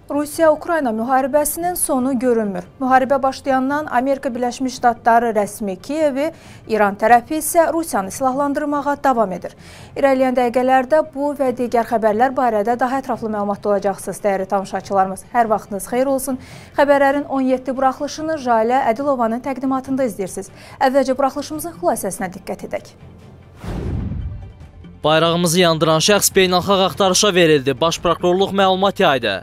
Rusiya-Ukrayna müharibəsinin sonu görünmür. Müharibə başlayandan Amerika Birləşmiş Ştatları rəsmi Kiyevi, İran tərəfi isə Rusiyanı silahlandırmağa davam edir. İrəliyən dəqiqələrdə bu və digər xəbərlər barədə daha ətraflı məlumatda olacaqsınız, dəyərli tamaşaçılarımız. Hər vaxtınız xeyir olsun. Xəbərlərin 17 buraxılışını Jalə Ədilovanın təqdimatında izləyirsiniz. Əvvəlcə buraxılışımızın xülasəsinə diqqət edək. Bayrağımızı yandıran şəxs beynəlxalq axtarışa verildi. Baş prokurorluq məlumat yaydı.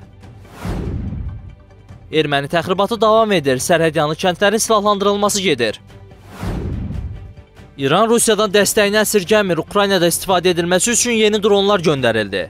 Erməni təxribatı davam edir, sərhədyanı kəndlərin silahlandırılması gedir. İran Rusiyadan dəstəyini əsirgəmir, Ukraynada istifadə edilməsi üçün yeni dronlar göndərildi.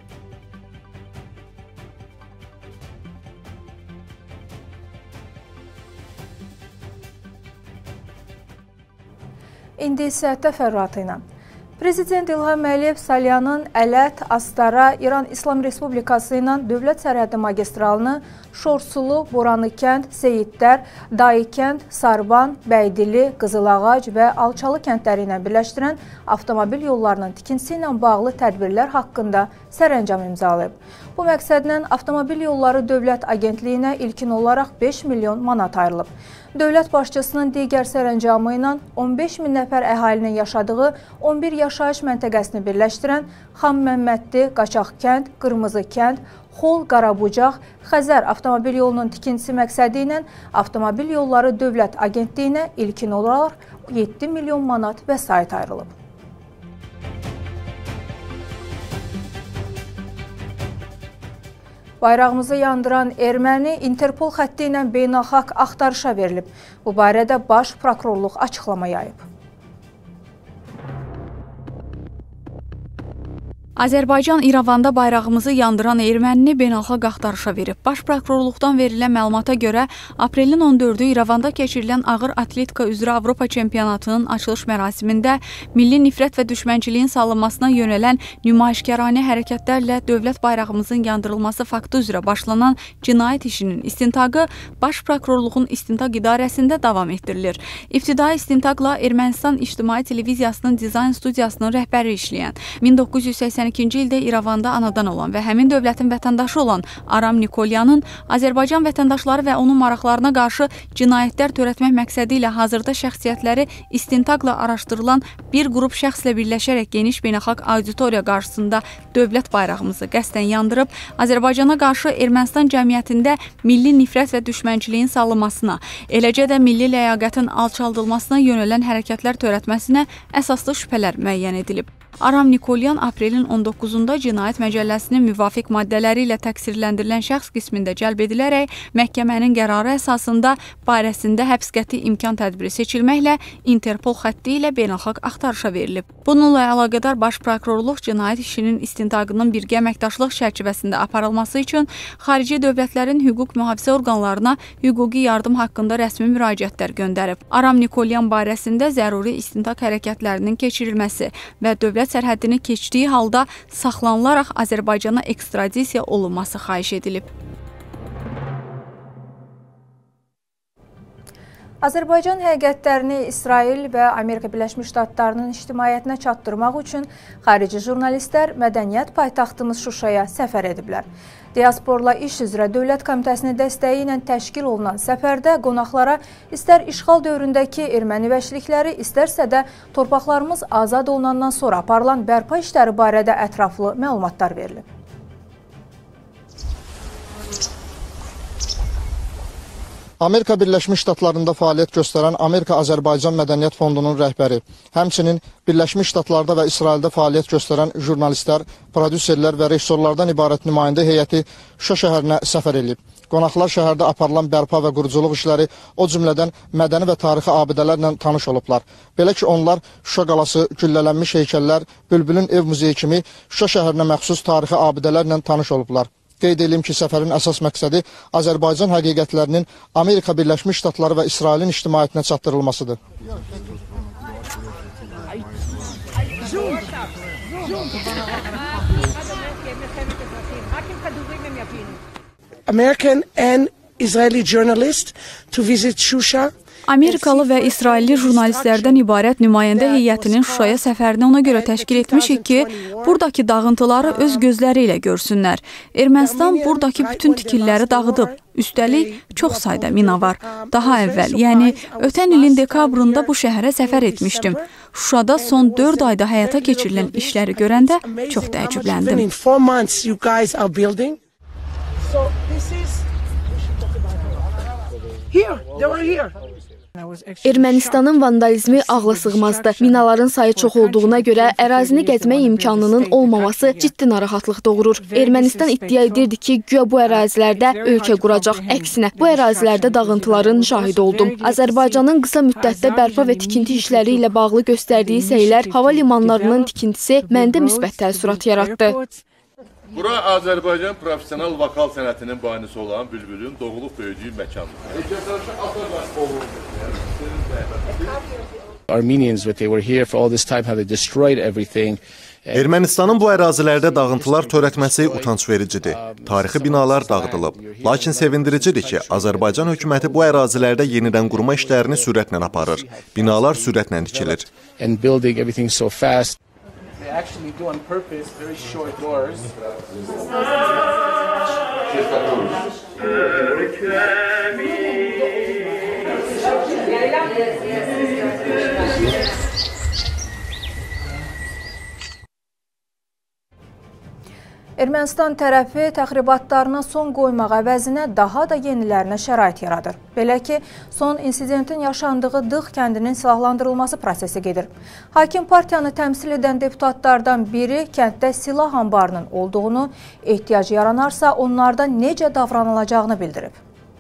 İndi isə təfərrüatı ilə. Prezident İlham Əliyev Salyanın Ələt, Astara, İran İslam Respublikası ilə dövlət sərhəddi magistralını Şorsulu, Boranıkənd, Seyidlər, Dayıkənd, Sarban, Bəydili, Qızılağac və Alçalı kəndləri ilə birləşdirən avtomobil yollarının tikintisi ilə bağlı tədbirlər haqqında sərəncam imzalayıb. Bu məqsədlə Avtomobil Yolları Dövlət Agentliyinə ilkin olaraq 5 milyon manat ayrılıb. Dövlət başçısının digər sərəncamı ilə 15 min nəfər əhalinin yaşadığı 11 yaşayış məntəqəsini birləşdirən Xam Məmmədli, Qaçaq kənd, Qırmızı kənd, Xol, Qarabucaq, Xəzər avtomobil yolunun tikintisi məqsədi ilə Avtomobil Yolları Dövlət Agentliyinə ilkin olaraq 7 milyon manat vəsait ayrılıb. Bayrağımızı yandıran erməni Interpol xətti ilə beynəlxalq axtarışa verilib. Bu barədə Baş Prokurorluq açıqlama yayıb. Azərbaycan İrəvanda bayrağımızı yandıran ermənini beynəlxalq axtarışa verib. Baş prokurorluqdan verilən məlumata görə aprelin 14-ü İrəvanda keçirilən ağır atletika üzrə Avropa çempionatının açılış mərasimində milli nifrət və düşmənçiliyin salınmasına yönələn nümayişkaranə hərəkətlərlə dövlət bayrağımızın yandırılması faktı üzrə başlanan cinayət işinin istintaqı Baş prokurorluğun istintaq idarəsində davam etdirilir. İbtidai istintaqla Ermənistan İctimai Televiziyasının dizayn studiyasının rəhbəri işləyən 1982-ci ildə İrəvanda anadan olan və həmin dövlətin vətəndaşı olan Aram Nikolyanın Azərbaycan vətəndaşları və onun maraqlarına qarşı cinayətlər törətmək məqsədi ilə hazırda şəxsiyyətləri istintaqla araşdırılan bir qrup şəxslə birləşərək geniş beynəlxalq auditoriya qarşısında dövlət bayrağımızı qəsdən yandırıb, Azərbaycana qarşı Ermənistan cəmiyyətində milli nifrət və düşmənçiliyin salınmasına, eləcə də milli ləyaqətin alçaldılmasına yönələn hərəkətlər törətməsinə əsaslı şübhələr müəyyən edilib. Aram Nikolyan aprelin 19-da Cinayət Məcəlləsinin müvafiq maddələri ilə təqsirləndirilən şəxs qismində cəlb edilərək məhkəmənin qərarı əsasında barəsində həbs qəti imkan tədbiri seçilməklə Interpol xətti ilə beynəlxalq axtarışa verilib. Bununla əlaqədar Baş prokurorluq cinayət işinin istintaqının birgə əməkdaşlıq çərçivəsində aparılması üçün xarici dövlətlərin hüquq mühafizə orqanlarına hüquqi yardım haqqında rəsmi müraciətlər göndərib. Aram Nikolyan barəsində zəruri istintaq hərəkətlərinin keçirilməsi və dövlət sərhəddini keçdiyi halda saxlanılaraq Azərbaycana ekstradisiya olunması xahiş edilib. Azərbaycan həqiqətlərini İsrail və Amerika Birləşmiş Ştatlarının ictimaiyyətinə çatdırmaq üçün xarici jurnalistlər mədəniyyət paytaxtımız Şuşaya səfər ediblər. Diasporla iş üzrə Dövlət Komitəsinin dəstəyi ilə təşkil olunan səfərdə qonaqlara istər işğal dövründəki erməni vəhşilikləri, istərsə də torpaqlarımız azad olunandan sonra aparılan bərpa işləri barədə ətraflı məlumatlar verilib. Amerika Birləşmiş Ştatlarında fəaliyyət göstərən Amerika-Azərbaycan Mədəniyyət Fondunun rəhbəri, həmçinin Birləşmiş Ştatlarda və İsraildə fəaliyyət göstərən jurnalistlər, prodüserlər və rejissorlardan ibarət nümayəndə heyəti Şuşa şəhərinə səfər edib. Qonaqlar şəhərdə aparılan bərpa və quruculuq işləri, o cümlədən mədəni və tarixi abidələrlə tanış olublar. Belə ki, onlar Şuşa qalası, güllələnmiş heykəllər, Bülbülün ev muzeyi kimi Şuşa şəhərinə məxsus tarixi abidələrlə tanış olublar. Qeyd edelim ki, səfərin əsas məqsədi Azərbaycan həqiqətlərinin Amerika Birləşmiş Ştatları və İsrailin ictimaiyyətinə çatdırılmasıdır. American and Israeli journalists to visit Shusha Amerikalı və İsrailli jurnalistlərdən ibarət nümayəndə heyətinin Şuşaya səfərini ona görə təşkil etmişik ki, buradakı dağıntıları öz gözləri ilə görsünlər. Ermənistan buradakı bütün tikililəri dağıdıb. Üstəlik, çox sayda mina var. Daha əvvəl, yəni ötən ilin dekabrında bu şəhərə səfər etmişdim. Şuşada son 4 ayda həyata keçirilən işləri görəndə çox təəccübləndim. Ermənistanın vandalizmi ağlasığmazdır. Minaların sayı çox olduğuna görə ərazini gəzmək imkanının olmaması ciddi narahatlıq doğurur. Ermənistan iddia edirdi ki, güya bu ərazilərdə ölkə quracaq. Əksinə, bu ərazilərdə dağıntıların şahidi oldum. Azərbaycanın qısa müddətdə bərpa və tikinti işləri ilə bağlı göstərdiyi səylər hava limanlarının tikintisi məndə müsbət təəssürat yaratdı. Bura Azərbaycan profesional vokal sənətinin banisi olan Bülbülün doğulub böyüdüyü məkandır. Armenians, when they were here for all this time, how they destroyed everything. Ermənistanın bu ərazilərdə dağıntılar törətməsi utanç vericidir. Tarixi binalar dağıdılıb. Lakin sevindiricidir ki, Azərbaycan hökuməti bu ərazilərdə yenidən qurma işlərini sürətlə aparır. Binalar sürətlə tikilir. And building everything so fast. They actually do on purpose very short doors. Ermənistan tərəfi təxribatlarına son qoymaq əvəzinə daha da yenilərinə şərait yaradır. Belə ki, son insidentin yaşandığı Dığ kəndinin silahlandırılması prosesi gedir. Hakim partiyanı təmsil edən deputatlardan biri kənddə silah anbarının olduğunu, ehtiyac yaranarsa onlarda necə davranılacağını bildirib.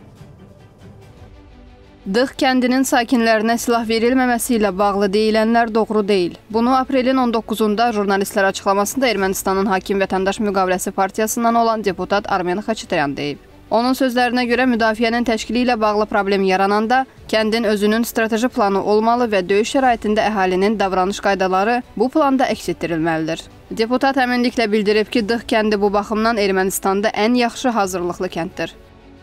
Dığ kəndinin sakinlərinə silah verilməməsi ilə bağlı deyilənlər doğru deyil. Bunu aprelin 19-unda jurnalistlər açıqlamasında Ermənistanın Hakim Vətəndaş Müqaviləsi partiyasından olan deputat Armen Xaçatryan deyib. Onun sözlərinə görə müdafiənin təşkili ilə bağlı problem yarananda kəndin özünün strateji planı olmalı və döyüş şəraitində əhalinin davranış qaydaları bu planda əks etdirilməlidir. Deputat əminliklə bildirib ki, Dığ kəndi bu baxımdan Ermənistanda ən yaxşı hazırlıqlı kənddir.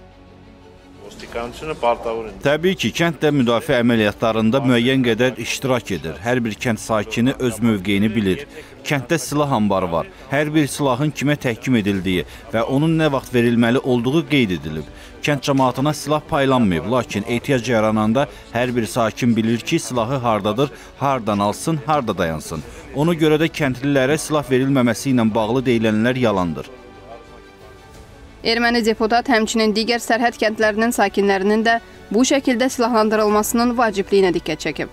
Təbii ki, kənd də müdafiə əməliyyatlarında müəyyən qədər iştirak edir. Hər bir kənd sakini öz mövqeyini bilir. Kənddə silah anbarı var. Hər bir silahın kimə təhkim edildiyi və onun nə vaxt verilməli olduğu qeyd edilib. Kənd cəmaatına silah paylanmayıb, lakin ehtiyac yarananda hər bir sakin bilir ki, silahı hardadır, hardan alsın, harda dayansın. Ona görə də kəndlilərə silah verilməməsi ilə bağlı deyilənlər yalandır. Erməni deputat həmçinin digər sərhəd kəndlərinin sakinlərinin də bu şəkildə silahlandırılmasının vacibliyinə diqqət çəkib.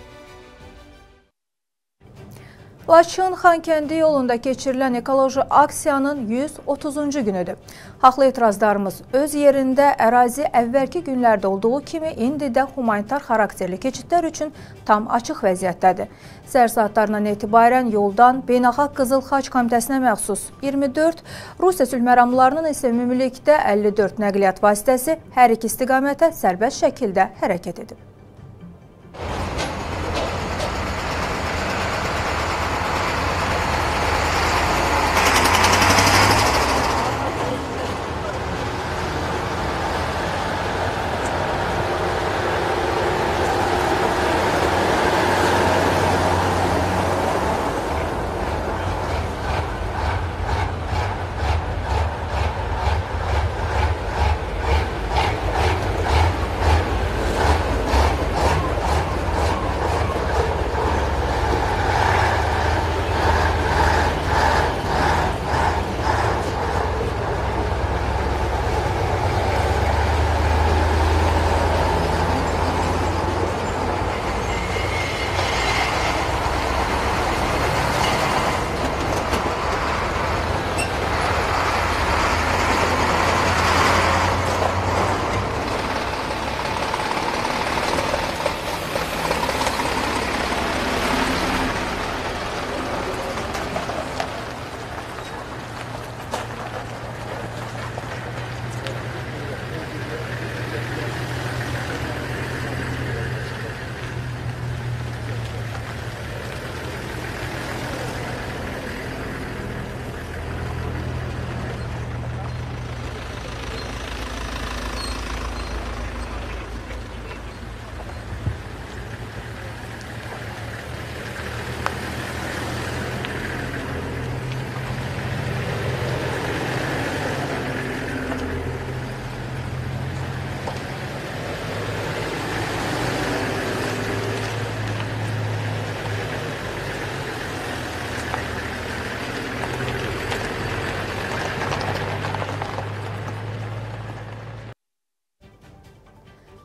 Laçın-Xankəndi yolunda keçirilən ekoloji aksiyanın 130-cu günüdür. Haqlı etirazlarımız öz yerində, ərazi əvvəlki günlərdə olduğu kimi indi də humanitar xarakterli keçidlər üçün tam açıq vəziyyətdədir. Səhər saatlarından etibarən yoldan Beynəlxalq Qızıl Xaç Komitəsinə məxsus 24, Rusiya sülhməramlarının isə ümumilikdə 54 nəqliyyat vasitəsi hər iki istiqamətə sərbəst şəkildə hərəkət edib.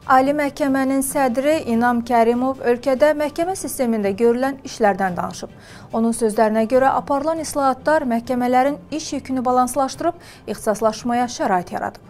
Ali Məhkəmənin sədri İnam Kərimov ölkədə məhkəmə sistemində görülən işlərdən danışıb. Onun sözlərinə görə aparılan islahatlar məhkəmələrin iş yükünü balanslaşdırıb, ixtisaslaşmaya şərait yaradıb.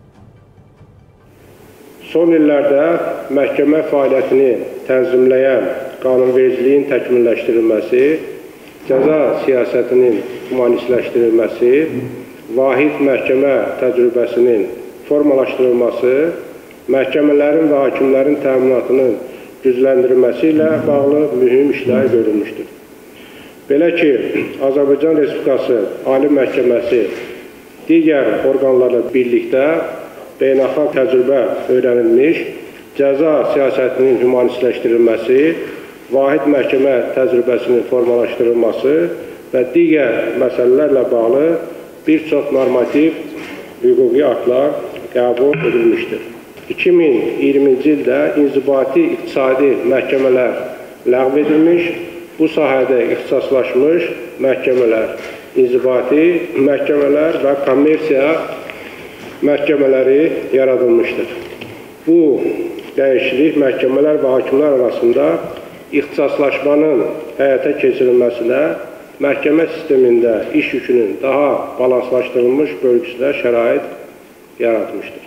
Son illərdə məhkəmə fəaliyyətini tənzimləyən qanunvericiliyin təkmilləşdirilməsi, cəza siyasətinin humanistləşdirilməsi, vahid məhkəmə təcrübəsinin formalaşdırılması, məhkəmələrin və hakimlərin təminatının gücləndirilməsi ilə bağlı mühüm işlər görülmüşdür. Belə ki, Azərbaycan Respublikası Ali Məhkəməsi digər orqanlarla birlikdə beynəlxalq təcrübə öyrənilmiş, cəza siyasətinin humanistləşdirilməsi, vahid məhkəmə təcrübəsinin formalaşdırılması və digər məsələlərlə bağlı bir çox normativ hüquqi aktlar qəbul edilmişdir. 2020-ci ildə inzibati iqtisadi məhkəmələr ləğv edilmiş, bu sahədə ixtisaslaşmış məhkəmələr, inzibati məhkəmələr və kommersiya məhkəmələri yaradılmışdır. Bu dəyişiklik məhkəmələr və hakimlər arasında ixtisaslaşmanın həyata keçirilməsinə, məhkəmə sistemində iş yükünün daha balanslaşdırılmış bölgüsünə şərait yaratmışdır.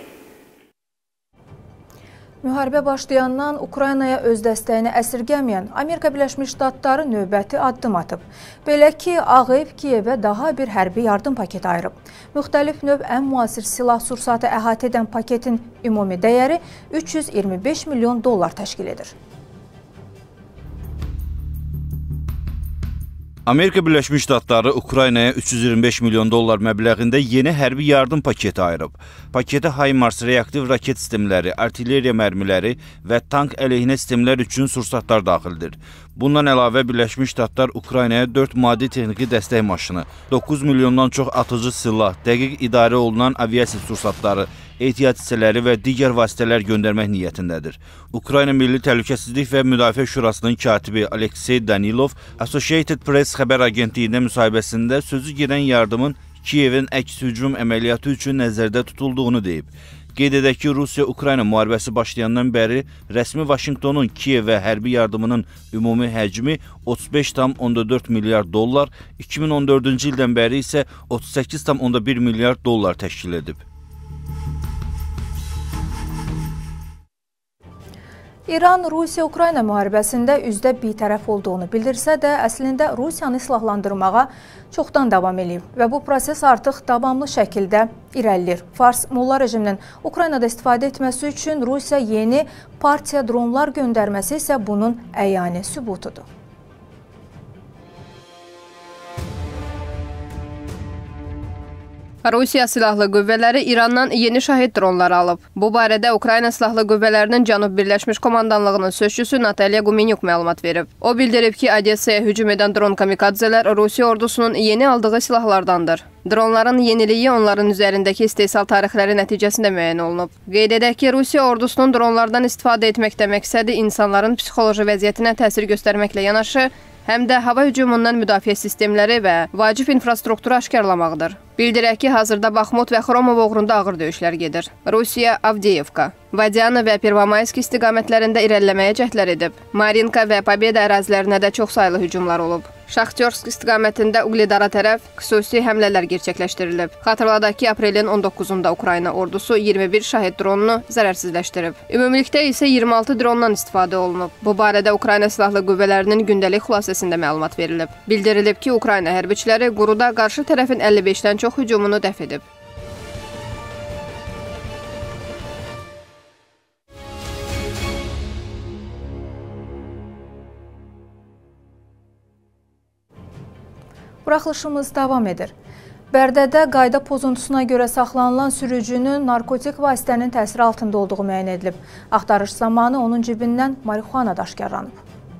Müharibə başlayandan Ukraynaya öz dəstəyini əsirgəməyən Amerika Birləşmiş Ştatları növbəti addım atıb. Belə ki, Ağ Ev Kiyevə daha bir hərbi yardım paketi ayırıb. Müxtəlif növ ən müasir silah-sursatı əhatə edən paketin ümumi dəyəri 325 milyon dollar təşkil edir. Amerika Birləşmiş Ştatları Ukraynaya 325 milyon dollar məbləğində yeni hərbi yardım paketi ayırıb. Paketə HIMARS reaktiv raket sistemləri, artilleriya mərmiləri və tank əleyhinə sistemlər üçün sursatlar daxildir. Bundan əlavə Birləşmiş Ştatlar Ukraynaya 4 maddi texniki dəstək maşını, 9 milyondan çox atıcı silah, dəqiq idarə olunan aviasiya sursatları, ehtiyat hissələri və digər vasitələr göndərmək niyyətindədir. Ukrayna Milli Təhlükəsizlik və Müdafiə Şurasının katibi Aleksey Danilov Associated Press xəbər agentliyində müsahibəsində sözü gedən yardımın Kiyevin əks hücum əməliyyatı üçün nəzərdə tutulduğunu deyib. Qeyd edək ki, Rusiya-Ukrayna müharibəsi başlayandan bəri rəsmi Vaşinqtonun Kiyevə hərbi yardımının ümumi həcmi 35,4 milyard dollar, 2014-cü ildən bəri isə 38,1 milyard dollar təşkil edib. İran Rusiya-Ukrayna müharibəsində üzdə bitərəf olduğunu bildirsə də, əslində Rusiyanı silahlandırmağa çoxdan davam edib və bu proses artıq davamlı şəkildə irəliləyir. Fars Molla rejiminin Ukraynada istifadə etməsi üçün Rusiya yeni partiya dronlar göndərməsi isə bunun əyani sübutudur. Rusiya Silahlı Qüvvələri İrandan yeni şahid dronları alıb. Bu barədə Ukrayna Silahlı Qüvvələrinin Cənub Birləşmiş Komandanlığının sözçüsü Natalya Gumenyuk məlumat verib. O bildirib ki, Odessaya hücum edən dron kamikadzələr Rusiya ordusunun yeni aldığı silahlardandır. Dronların yeniliyi onların üzərindəki istehsal tarixləri nəticəsində müəyyən olunub. Qeyd edək ki, Rusiya ordusunun dronlardan istifadə etməkdə məqsədi insanların psixoloji vəziyyətinə təsir göstərməklə yanaşı, həm də hava hücumundan müdafiə sistemləri və vacib infrastrukturu aşkarlamaqdır. Bildirək ki, hazırda Baxmut və Xromov uğrunda ağır döyüşlər gedir. Rusiya Avdiyevka, Vadiana və Pervomaysk istiqamətlərində irəliləməyə cəhdlər edib. Marinka və Pobeda ərazilərinə də çox saylı hücumlar olub. Şaxtyorsk istiqamətində Ugledara tərəf xüsusi həmlələr gerçəkləşdirilib. Xatırladaq ki, aprelin 19-da Ukrayna ordusu 21 şahid dronunu zərərsizləşdirib. Ümumilikdə isə 26 drondan istifadə olunub. Bu barədə Ukrayna Silahlı Qüvvələrinin gündəlik xülasəsində məlumat verilib. Bildirilib ki, Ukrayna hərbiçiləri quruda qarşı tərəfin 55-dən çox hücumunu dəf edib. Buraxılışımız davam edir. Bərdədə qayda pozuntusuna görə saxlanılan sürücünün narkotik vasitənin təsiri altında olduğu müəyyən edilib. Axtarış zamanı onun cibindən marixuana daşkarlanıb.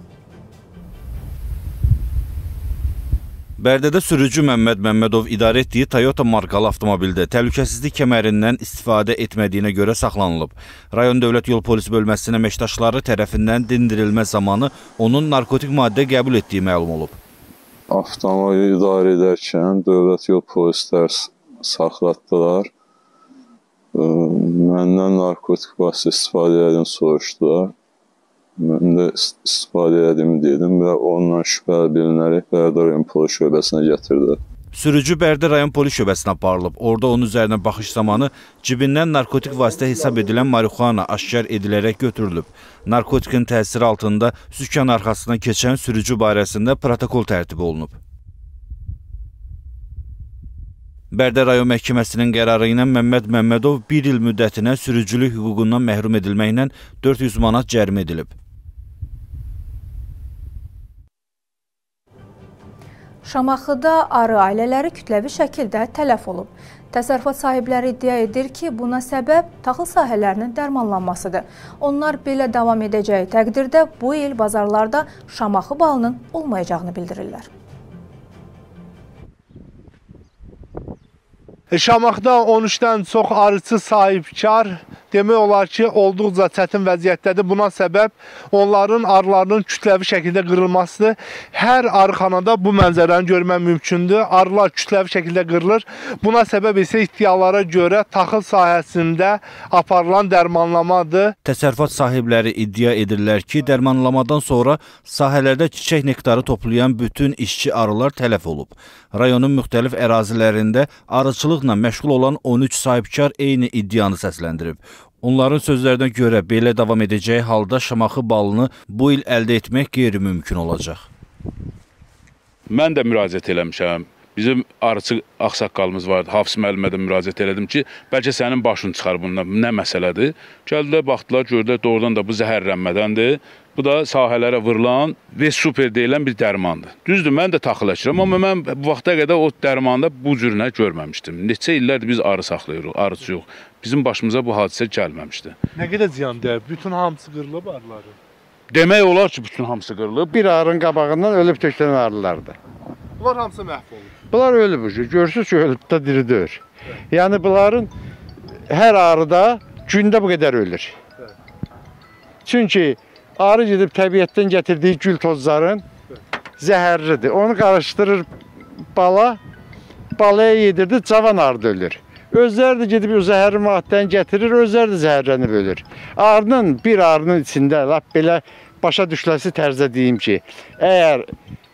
Bərdədə sürücü Məmməd Məmmədov idarə etdiyi Toyota markalı avtomobildə təhlükəsizlik kəmərindən istifadə etmədiyinə görə saxlanılıb. Rayon Dövlət Yol Polis Bölməsinin əməkdaşları tərəfindən dindirilmə zamanı onun narkotik maddə qəbul etdiyi məlum olub. Avtomobili idarə edərkən Dövlət Yol Polislər saxlatdılar. Məndən narkotik vasitə istifadə edədiyini soruşdular. Mən də istifadə edədiyimi dedim və onunla şübhəli bilinərək Bərdə rayon polis şöbəsinə gətirdi. Sürücü Bərdə rayon polis şöbəsinə aparılıb. Orada onun üzərinə baxış zamanı cibindən narkotik vasitə hesab edilən marihuana aşkar edilərək götürülüb. Narkotikin təsiri altında sükan arxasına keçən sürücü barəsində protokol tərtib olunub. Bərdə rayon məhkəməsinin qərarı ilə Məmməd Məmmədov 1 il müddətinə sürücülük hüququndan məhrum edilməklə 400 manat cərimə edilib. Şamaxıda arı ailələri kütləvi şəkildə tələf olub. Təsərrüfat sahibləri iddia edir ki, buna səbəb taxıl sahələrinin dərmanlanmasıdır. Onlar belə davam edəcəyi təqdirdə bu il bazarlarda Şamaxı balının olmayacağını bildirirlər. Şamaxıda 13-dən çox arıçı sahibkar demək olar ki, olduqca çətin vəziyyətdədir. Buna səbəb onların arılarının kütləvi şəkildə qırılmasıdır. Hər arıxanada bu mənzərəni görmək mümkündür. Arılar kütləvi şəkildə qırılır. Buna səbəb isə iddialara görə taxıl sahəsində aparılan dərmanlamadır. Təsərrüfat sahibləri iddia edirlər ki, dərmanlamadan sonra sahələrdə çiçək nektarı toplayan bütün işçi arılar tələf olub. Rayonun müxtəlif ərazilərində arıçılıqla məşğul olan 13 sahibkar eyni iddianı səsləndirib. Onların sözlərinə görə belə davam edəcəyi halda Şamaxı balını bu il əldə etmək qeyri-mümkün olacaq. Mən də müraciət eləmişəm. Bizim arıçı ağsaqqalımız vardı. Hafız müəllimə də müraciət elədim ki, bəlkə sənin başın çıxar bundan. Nə məsələdir? Gəldilər, baxdılar, gördülər, doğrudan da bu zəhərlənmədəndir. Bu da sahələrə vurulan və super deyilən bir dərmandır. Düzdür, mən də taxıl əkirəm, amma mən bu vaxta qədər o dərmanda bu cürünə görməmişdim. Neçə illərdir biz arı saxlayırıq, arıçı yox. Bizim başımıza bu hadisə gəlməmişdi. Nə qədər ziyan dəyib? Bütün hamısı qırılıb arıları? Demək olar ki, bütün hamısı qırılıb. Bir arının qabağından ölüb tökülən arılardır. Bunlar hamısı məhv olub. Bunlar ölüb. Görürsünüz ki, ölüb də diridir. Yəni bunların hər arıda gündə bu qədər ölür. Çünki arı gedib təbiətdən gətirdiyi gül tozların zəhərlidir. Onu qarışdırır bala, balaya yedirdi, cavan arı ölür. Özləri də gedib o zəhərli maddəni gətirir, özləri də zəhərlənib ölür. Bir arının içində lap belə başa düşüləsi tərzdə deyim ki, əgər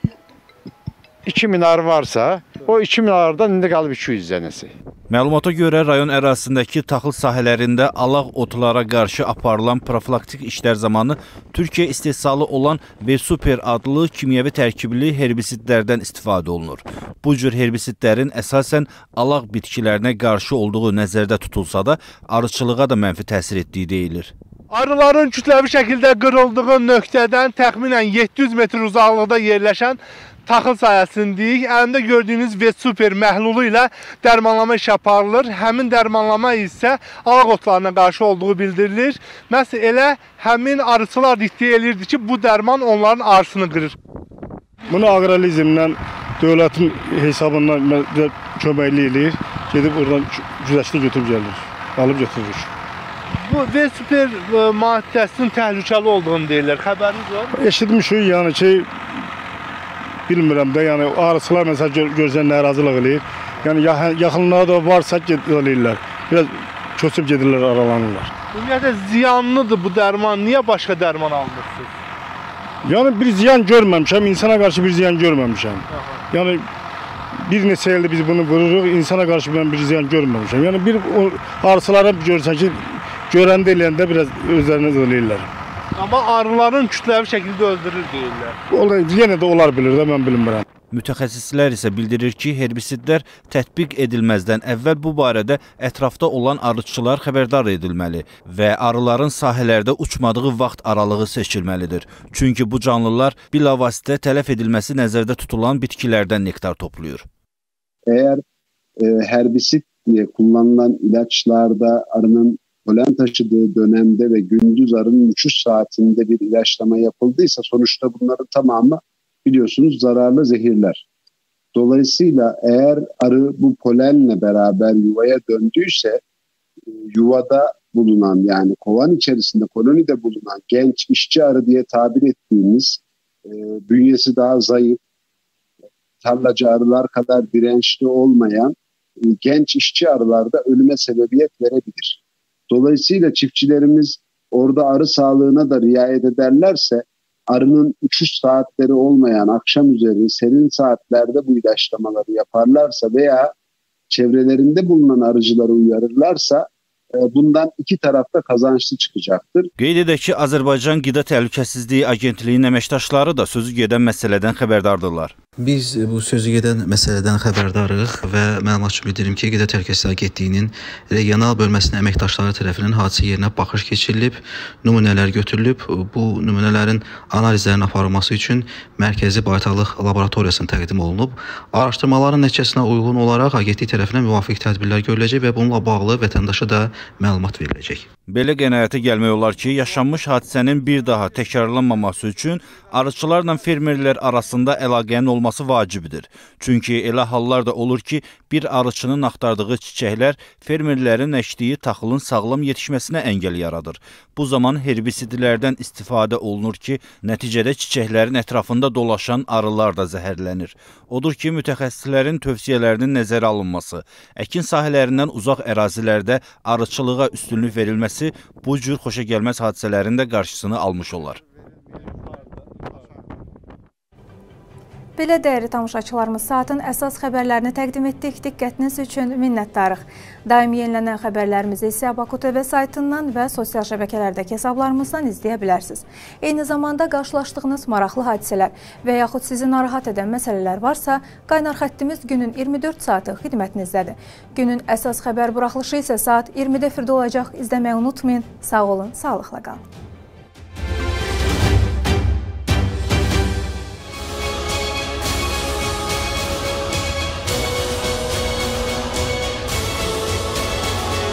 2000 arı varsa, o 2000 arıdan indi qalıb 200 dənəsi. Məlumata görə rayon ərazisindəki taxıl sahələrində alaq otlara qarşı aparılan profilaktik işlər zamanı Türkiyə istehsalı olan V-Super adlı kimyəvi tərkibli herbisidlərdən istifadə olunur. Bu cür herbisidlərin əsasən alaq bitkilərinə qarşı olduğu nəzərdə tutulsa da, arıçılığa da mənfi təsir etdiyi deyilir. Arıların kütləvi şəkildə qırıldığı nöqtədən təxminən 700 metr uzaqlıqda yerləşən taxıl sahəsindəyik. Əlimdə gördüyünüz V-Super məhlulu ilə dərmanlama iş aparılır. Həmin dərmanlama isə alaq otlarına qarşı olduğu bildirilir. Məhz elə həmin arıçılar iddia edirdi ki, bu dərman onların arısını qırır. Bunu aqralizmlə, dövlətin hesabından köməkli eləyir. Gedib oradan güzəşdə götürüb gəlir, alıb götürür. Bu V-Super maddəsinin təhlükəli olduğunu deyirlər. Xəbəriniz var mı? Eşitmişik, yəni ki, bilmirəm də, yəni arıçılar məsələn gözdən narazılıq eləyir. Yəni yaxınlığa da varsa eləyirlər. Biraz köçüb gedirlər, aralanırlar. Ümumiyyətlə ziyanlıdır bu dərman. Niyə başqa dərman almırsınız? Yəni bir ziyan görməmişəm, insana qarşı bir ziyan görməmişəm. Yəni bir neçə ildir biz bunu vururuq, insana qarşı mən bir ziyan görməmişəm. Yəni bir arıçılara görsən ki, görəndə eləyəndə biraz özlərini eləyirlər. Amma arıların kütləvi şəkildə öldürür deyirlər. Yenə də onlar bilir də, mən bilmirəm. Mütəxəssislər isə bildirir ki, herbisidlər tətbiq edilməzdən əvvəl bu barədə ətrafda olan arıçılar xəbərdar edilməli və arıların sahələrdə uçmadığı vaxt aralığı seçilməlidir. Çünki bu canlılar bilavasitə tələf edilməsi nəzərdə tutulan bitkilərdən nektar toplayır. Eğer herbisit diye kullanılan ilaçlarda arının polen taşıdığı dönemde ve gündüz arının uçuş saatinde bir ilaçlama yapıldıysa sonuçta bunların tamamı biliyorsunuz zararlı zehirler. Dolayısıyla eğer arı bu polenle beraber yuvaya döndüyse yuvada bulunan yani kovan içerisinde kolonide bulunan genç işçi arı diye tabir ettiğimiz bünyesi daha zayıf, tarlacı arılar kadar dirençli olmayan genç işçi arılarda ölüme sebebiyet verebilir. Dolayısıyla çiftçilerimiz orada arı sağlığına da riayet ederlerse, arının uçuş saatleri olmayan akşam üzeri serin saatlerde bu ilaçlamaları yaparlarsa veya çevrelerinde bulunan arıcıları uyarırlarsa bundan iki tarafta kazançlı çıkacaktır. Qeyd edək ki, Azərbaycan Qida Təhlükəsizliyi Agentliyinin əməkdaşları da sözü gedən məsələdən xəbərdardırlar. Biz bu sözü gedən məsələdən xəbərdarıq və məlumat bildirim ki, Qida Təhlükəsizliyi Agentliyinin regional bölməsinin əməkdaşları tərəfindən hadisə yerinə baxış keçirilib, nümunələr götürülüb. Bu nümunələrin analizlərin aparılması üçün Mərkəzi Baytarlıq Laboratoriyasına təqdim olunub. Araşdırmaların nəticəsinə uyğun olaraq Agentlik tərəfindən müvafiq tədbirlər görüləcək və bununla bağlı vətəndaşa da məlumat veriləcək. Belə qənaətə gəlmək olar ki, yaşanmış hadisənin bir daha təkrarlanmaması üçün arıçılarla fermerlər arasında əlaqənin olması vacibdir. Çünki elə hallar da olur ki, bir arıçının axtardığı çiçəklər fermerlərin əkdiyi taxılın sağlam yetişməsinə əngəl yaradır. Bu zaman herbisidlərdən istifadə olunur ki, nəticədə çiçəklərin ətrafında dolaşan arılar da zəhərlənir. Odur ki, mütəxəssislərin tövsiyələrinin nəzərə alınması, əkin sahələrindən uzaq ərazilərdə arıçılığa üstünlük verilməsi bu cür xoşagəlməz hadisələrin də qarşısını almış olar. Belə dəyərli tamaşaçılarımız, saatin əsas xəbərlərini təqdim etdik. Diqqətiniz üçün minnətdarıq. Daimi yenilənən xəbərlərimizi isə Baku TV saytından və sosial şəbəkələrdəki hesablarımızdan izləyə bilərsiniz. Eyni zamanda qarşılaşdığınız maraqlı hadisələr və yaxud sizi narahat edən məsələlər varsa, qaynar xəttimiz günün 24 saatı xidmətinizdədir. Günün əsas xəbər buraxılışı isə saat 20-də efirdə olacaq. İzləməyi unutmayın. Sağ olun, sağlıqla qalın.